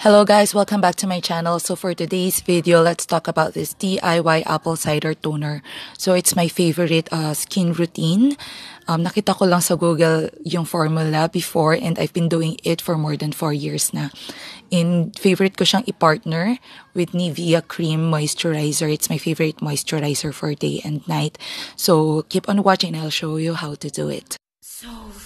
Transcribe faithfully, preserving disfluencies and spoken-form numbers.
Hello guys, welcome back to my channel. So for today's video, let's talk about this D I Y apple cider toner. So it's my favorite uh, skin routine. Um, nakita ko lang sa Google yung formula before and I've been doing it for more than four years na. And favorite ko siyang i-partner with Nivea Creme Moisturizer. It's my favorite moisturizer for day and night. So keep on watching and I'll show you how to do it. So